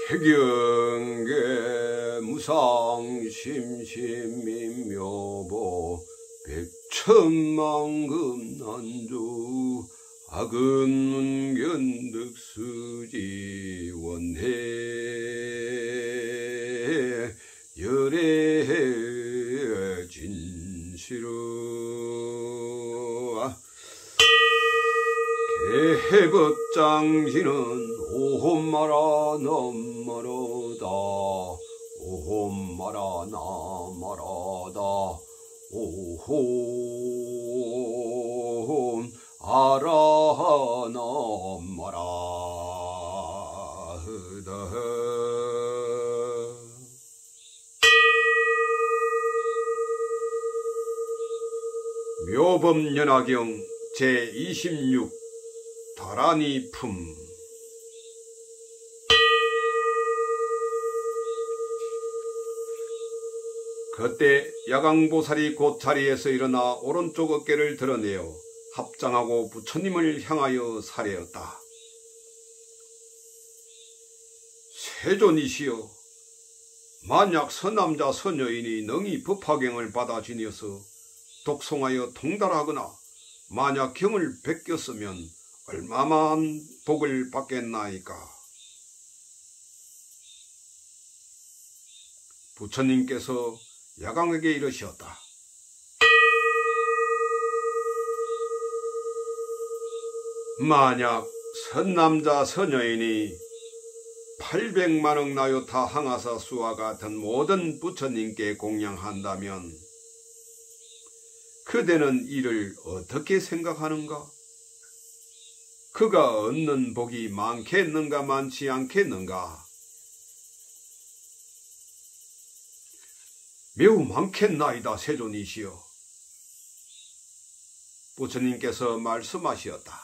해경계 무상심심민묘보 백천만금난주 악은문견득수지 원해 열애 진시로 개해법장지는 오홈마라 넘마라다 오홈마라 나마라다 오홈 아라 넘마라 흐다 묘법연화경 제26 다라니 품 그때 야광보살이 곧 자리에서 일어나 오른쪽 어깨를 드러내어 합장하고 부처님을 향하여 사례었다. 세존이시여, 만약 서남자 서녀인이 능히 법화경을 받아 지녀서 독송하여 통달하거나 만약 경을 베꼈으면 얼마만 복을 받겠나이까. 부처님께서 야광에게 이르셨다. 만약 선남자 서녀인이 800만억 나요타 항아사 수와 같은 모든 부처님께 공양한다면 그대는 이를 어떻게 생각하는가? 그가 얻는 복이 많겠는가 많지 않겠는가? 매우 많겠나이다 세존이시여. 부처님께서 말씀하시었다.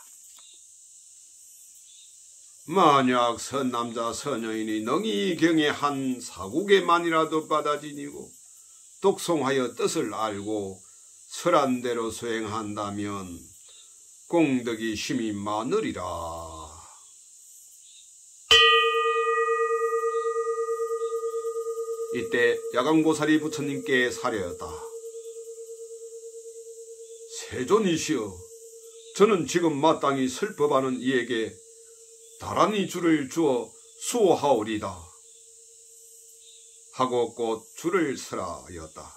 만약 선남자 서녀인이 능히 경에 한 4국에만이라도 받아지니고 독송하여 뜻을 알고 설한대로 수행한다면功德이 심히 많으리라. 이때 야광보살이 부처님께 사례었다. 세존이시여, 저는 지금 마땅히 슬퍼하는 이에게 다라니 줄을 주어 수호하오리다. 하고 곧 줄을 설하였다.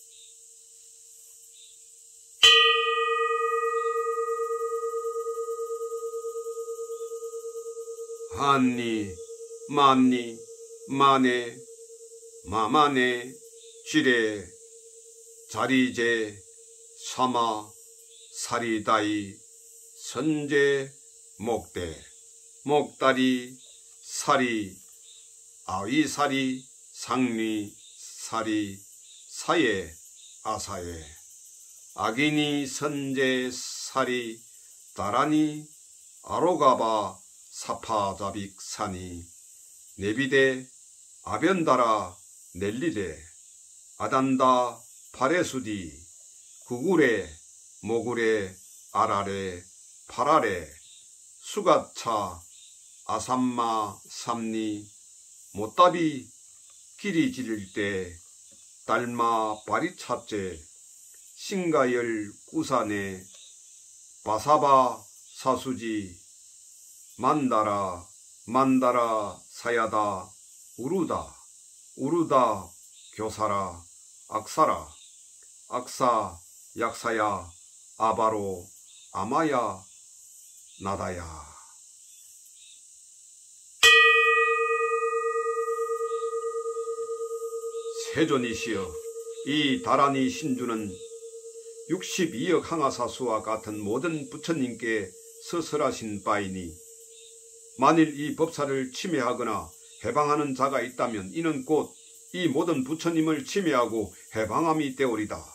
한니, 만니, 마네, 마마네, 지레, 자리제, 사마, 사리다이, 선제, 목대, 목다리, 사리, 아위사리, 상리, 사리, 사예, 아사예, 아기니, 선제, 사리, 다라니, 아로가바, 사파자빅, 사니, 네비데, 아변다라, 넬리데, 아단다, 파레수디, 구구레, 모구레, 아라레, 파라레, 수가차, 아삼마, 삼니, 못답이, 길이 지릴 때, 달마, 바리차째, 신가열, 구사네, 바사바, 사수지, 만다라, 만다라, 사야다, 우루다, 우루다, 교사라, 악사라, 악사, 약사야, 아바로, 아마야, 나다야. 세존이시여, 이 다라니 신주는 62억 항아사수와 같은 모든 부처님께 서설하신 바이니 만일 이 법사를 침해하거나 해방하는 자가 있다면 이는 곧 이 모든 부처님을 침해하고 해방함이 되오리다.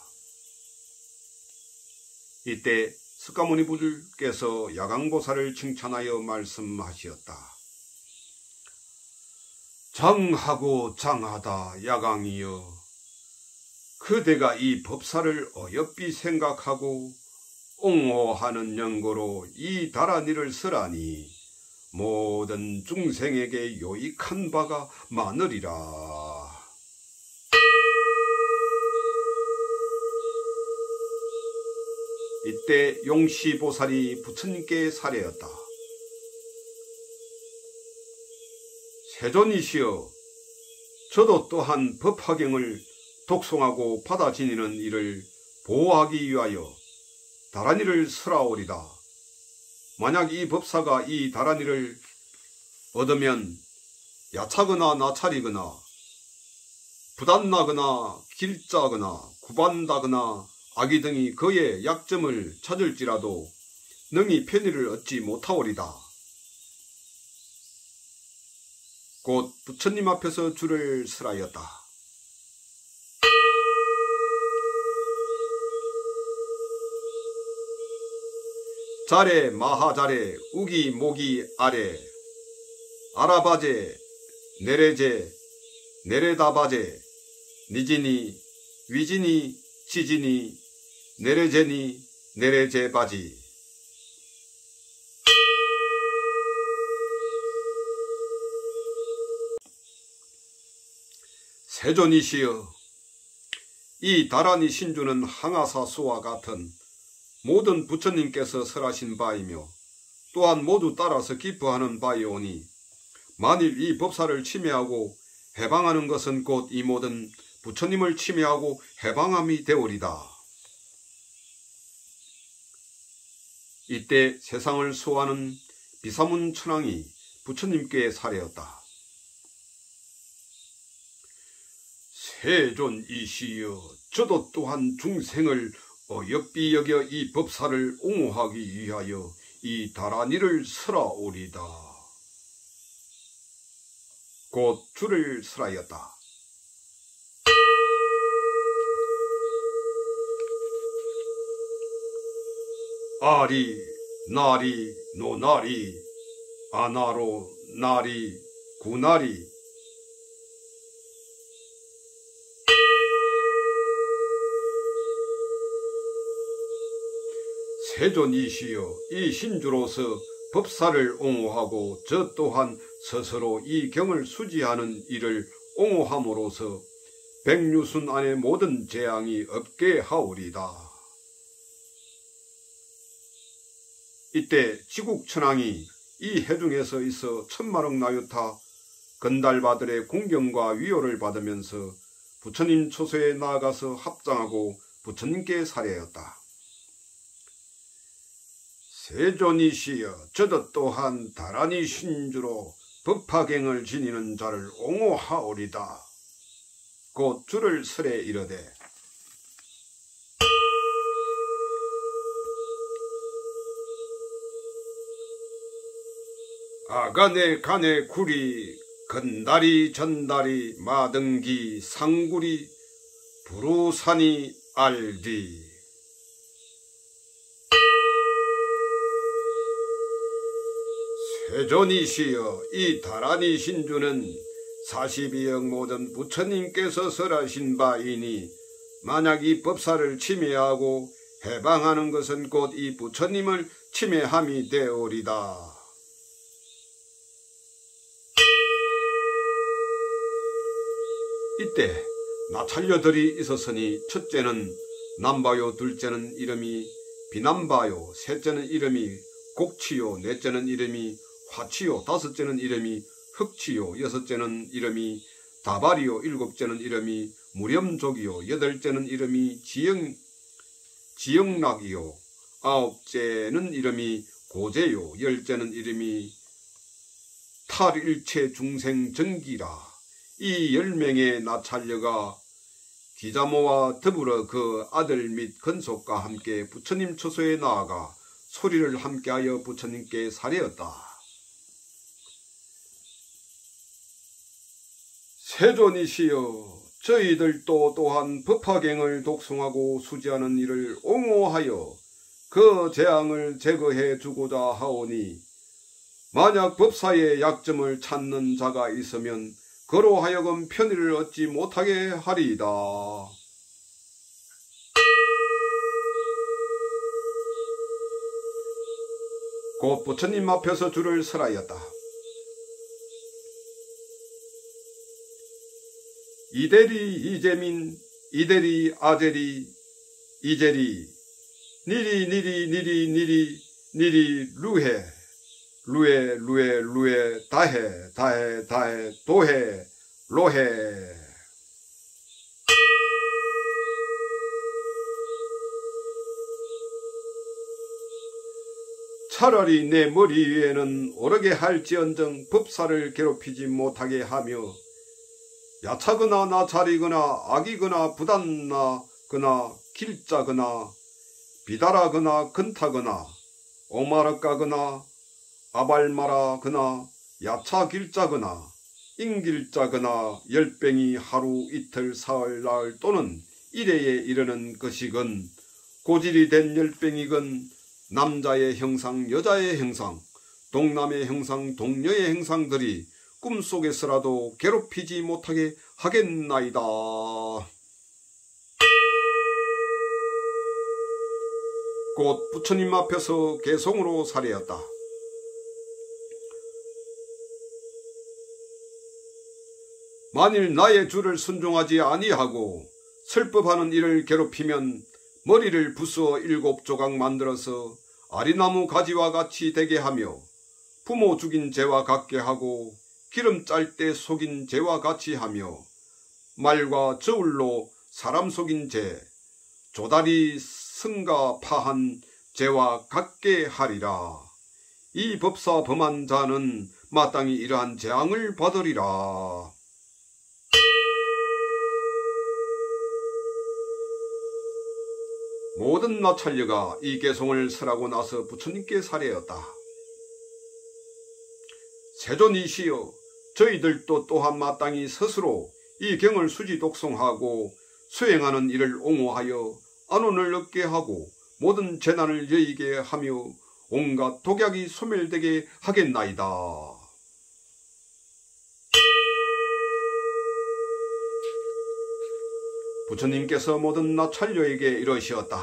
이때 스가모니 부주께서 야광보살을 칭찬하여 말씀하시었다. 장하고 장하다 야광이여, 그대가 이 법사를 어여삐 생각하고 옹호하는 연고로 이 다라니를 쓰라니 모든 중생에게 유익한 바가 많으리라. 이때 용시보살이 부처님께 사례였다. 세존이시여, 저도 또한 법화경을 독송하고 받아 지니는 이를 보호하기 위하여 다란이를 설하오리다. 만약 이 법사가 이 다란이를 얻으면 야차거나 나찰이거나 부단나거나 길짜거나 구반다거나 악의 등이 그의 약점을 찾을지라도 능히 편의를 얻지 못하오리다. 곧 부처님 앞에서 줄을 설하였다. 자레 마하자레 우기 모기 아래 아라바제 네레제 네레다바제 니지니 위지니 치지니 네레제니 네레제바지. 세존이시여, 이 다란이 신주는 항아사수와 같은 모든 부처님께서 설하신 바이며 또한 모두 따라서 기뻐하는 바이오니 만일 이 법사를 침해하고 해방하는 것은 곧 이 모든 부처님을 침해하고 해방함이 되오리다. 이때 세상을 수호하는 비사문 천왕이 부처님께 사례였다. 세존이시여, 저도 또한 중생을 어여삐 여겨 이 법사를 옹호하기 위하여 이 다란이를 설하오리다. 곧 줄을 설하였다. 아리 나리 노나리 아나로 나리 구나리. 세존이시여, 이 신주로서 법사를 옹호하고 저 또한 스스로 이 경을 수지하는 이를 옹호함으로써 백류순 안의 모든 재앙이 없게 하오리다. 이때 지국천왕이 이 해중에서 있어 천만억 나유타 건달바들의 공경과 위호를 받으면서 부처님 초소에 나아가서 합장하고 부처님께 사례하였다. 세존이시여, 저도 또한 다란이 신주로 법화경을 지니는 자를 옹호하오리다. 곧 줄을 설해 이르되 아가네 가네 구리 건다리 전다리 마등기 상구리 부루산이 알디. 세존이시여, 이 다란이 신주는 42억 모든 부처님께서 설하신 바이니 만약 이 법사를 침해하고 해방하는 것은 곧 이 부처님을 침해함이 되오리다. 이때 나찰녀들이 있었으니 첫째는 남바요, 둘째는 이름이 비남바요, 셋째는 이름이 곡치요, 넷째는 이름이 화치요, 다섯째는 이름이 흑치요, 여섯째는 이름이 다발이요, 일곱째는 이름이 무렴족이요, 여덟째는 이름이 지영락이요, 아홉째는 이름이 고제요, 열째는 이름이 탈일체 중생전기라. 이 10명의 나찰녀가 기자모와 더불어 그 아들 및 건속과 함께 부처님 초소에 나아가 소리를 함께하여 부처님께 사례었다. 세존이시여, 저희들도 또한 법화경을 독송하고 수지하는 일을 옹호하여 그 재앙을 제거해 주고자 하오니 만약 법사의 약점을 찾는 자가 있으면 그로 하여금 편의를 얻지 못하게 하리이다. 곧 부처님 앞에서 줄을 설하였다. 이대리 이재민 이대리 아제리 이제리 니리 니리 니리 니리 니리 루해 루에 루에 루에 다해 다해 다해 도해 로해. 차라리 내 머리 위에는 오르게 할지언정 법사를 괴롭히지 못하게 하며 야차거나 나찰이거나 악이거나 부단나거나 길자거나 비달하거나 근타거나 오마락가거나 아발마라거나 야차길자거나 인길자거나 열뱅이 하루 이틀 사흘 나흘 또는 일회에 이르는 것이건 고질이 된 열뱅이건 남자의 형상 여자의 형상 동남의 형상 동녀의 형상들이 꿈속에서라도 괴롭히지 못하게 하겠나이다. 곧 부처님 앞에서 개송으로 살해였다. 만일 나의 주를 순종하지 아니하고 설법하는 이를 괴롭히면 머리를 부수어 7조각 만들어서 아리나무 가지와 같이 되게 하며 부모 죽인 죄와 같게 하고 기름 짤 때 속인 죄와 같이 하며 말과 저울로 사람 속인 죄, 조다리 승가 파한 죄와 같게 하리라. 이 법사 범한 자는 마땅히 이러한 재앙을 받으리라. 모든 나찰녀가 이 개송을 설하고 나서 부처님께 살해였다. 세존이시여, 저희들도 또한 마땅히 스스로 이 경을 수지 독송하고 수행하는 이를 옹호하여 안온을 얻게 하고 모든 재난을 여의게 하며 온갖 독약이 소멸되게 하겠나이다. 부처님께서 모든 나찰녀에게 이러시었다.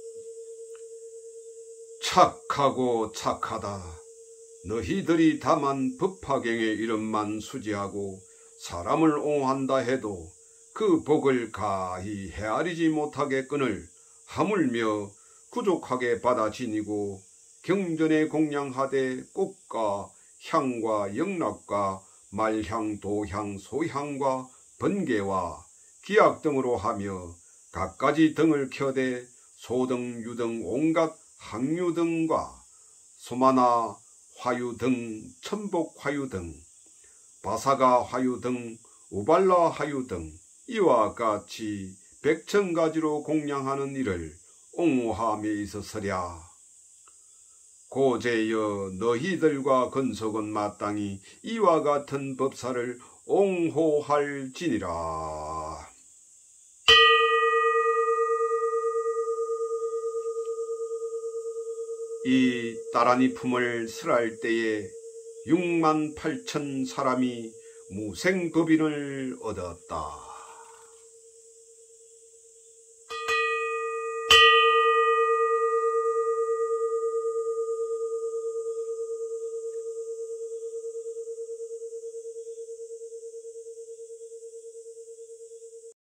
착하고 착하다. 너희들이 다만 법화경의 이름만 수지하고 사람을 옹호한다 해도 그 복을 가히 헤아리지 못하게 끈을 하물며 부족하게 받아 지니고 경전에 공양하되 꽃과 향과 영락과 말향, 도향, 소향과 번개와 기약 등으로 하며 갖가지 등을 켜대 소등, 유등, 온갖 항유 등과 소마나 화유 등, 천복 화유 등, 바사가 화유 등, 우발라 화유 등 이와 같이 100,000가지로 공양하는 이를 옹호함에 있어서랴. 고제여 너희들과 건속은 마땅히 이와 같은 법사를 옹호할지니라. 이 따라니 품을 설할 때에 68,000 사람이 무생법인을 얻었다.